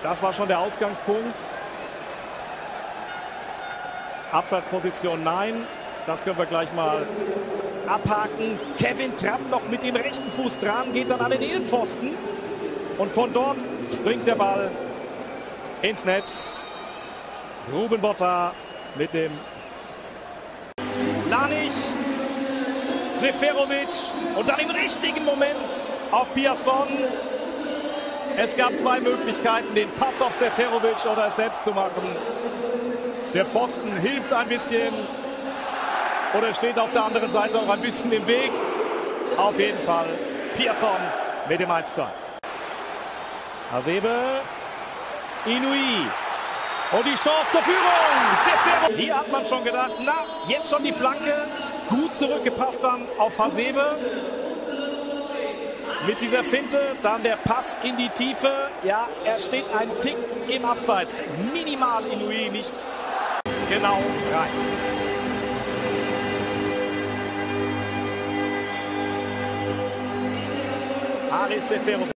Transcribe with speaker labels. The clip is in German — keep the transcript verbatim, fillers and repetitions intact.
Speaker 1: Das war schon der Ausgangspunkt. Abseitsposition nein. Das können wir gleich mal abhaken. Kevin Trapp noch mit dem rechten Fuß dran, geht dann an den Innenpfosten. Und von dort springt der Ball ins Netz. Ruben Botta mit dem Lanich, Seferovic und dann im richtigen Moment auf Piasson. Es gab zwei Möglichkeiten, den Pass auf Seferovic oder es selbst zu machen. Der Pfosten hilft ein bisschen oder steht auf der anderen Seite auch ein bisschen im Weg. Auf jeden Fall Piasson mit dem eins zu eins. Hasebe, Inouye und die Chance zur Führung. Seferovic. Hier hat man schon gedacht, na, jetzt schon die Flanke. Gut zurückgepasst dann auf Hasebe. Mit dieser Finte, dann der Pass in die Tiefe. Ja, er steht ein Tick im Abseits. Minimal Inouye nicht genau rein. Aris Seferovic.